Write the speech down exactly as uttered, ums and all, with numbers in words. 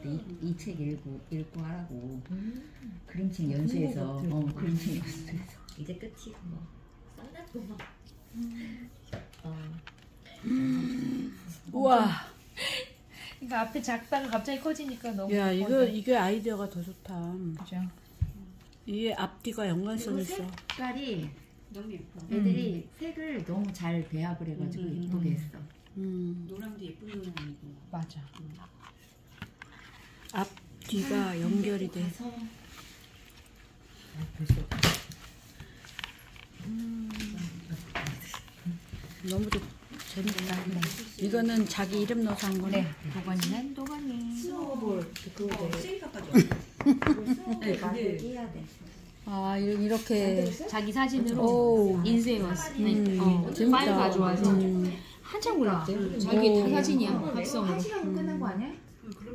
때 이 책 읽고 읽고 하라고. 음. 그림책 연수해서 어 그림책 연수해서 이제 끝이고 뭐 썬다도 막. 어. 우와. 그러니까 앞에 작다가 갑자기 커지니까 너무. 야 이거 이게 아이디어가 더 좋다. 그죠. 이게 앞뒤가 연관성 있어. 색깔이 너무 예뻐. 애들이 색을 너무 잘 배합을 해가지고 음, 음, 예쁘게 음. 했어. 음. 노랑도 예쁜 노랑이고. 맞아. 앞뒤가 연결이 돼. 가서 아, 벌써 너무 좋, 재밌다. 이거는 자기 이름 넣어서 한 거네. 도건이는 도건이. 스노우볼 그거 어, 실카까지. 네, 그게 해야 돼. 아 이- 이렇게. 자기 사진으로 오. 인쇄해왔어. 음, 어, 재밌다. 파일 가져와서 음. 한참 걸렸대. 자기 다 사진이야. 어, 합성으로. 한 시간 끝난 거 아니야?